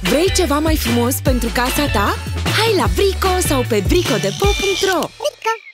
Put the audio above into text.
Vrei ceva mai frumos pentru casa ta? Hai la Brico sau pe bricodepo.ro!